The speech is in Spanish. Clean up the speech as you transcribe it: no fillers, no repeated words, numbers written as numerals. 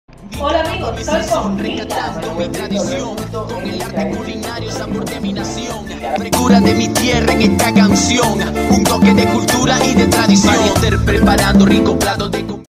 Hola amigos, soy Conchita. Rescatando mi tradición con el arte culinario, sabor de mi nación, frescura de mi tierra en esta canción, un toque de cultura y de tradición. Preparando rico plato de